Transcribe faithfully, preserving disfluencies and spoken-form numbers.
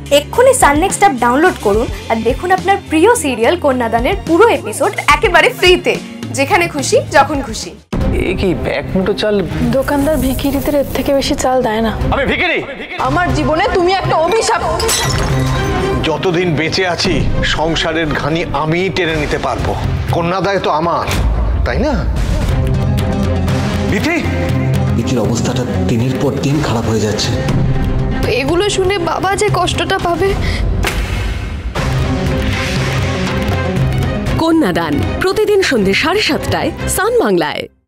এক্ষুনি সান next app download করুন আর দেখুন আপনার প্রিয় সিরিয়াল কন্যাদানের পুরো এপিসোড একেবারে ফ্রিতে, যেখানে খুশি যখন খুশি। এই কি ব্যাগ মুটো চাল? দোকানদার ভিখিরিদের এর থেকে বেশি চাল দেয় না। আমি ভিখিরি? আমার জীবনে তুমি একটা অভিশাপ। যতদিন বেঁচে আছি সংসারের ঘানি আমিই টেনে নিতে পারবো। কন্যাদায় তো আমার, তাই না? বিথি, বিথির অবস্থাটা দিনের পর দিন খারাপ হয়ে যাচ্ছে। এগুলো শুনে বাবা যে কষ্টটা পাবে। কন্যাদান প্রতিদিন সন্ধ্যে সাড়ে সাতটায় সান বাংলায়।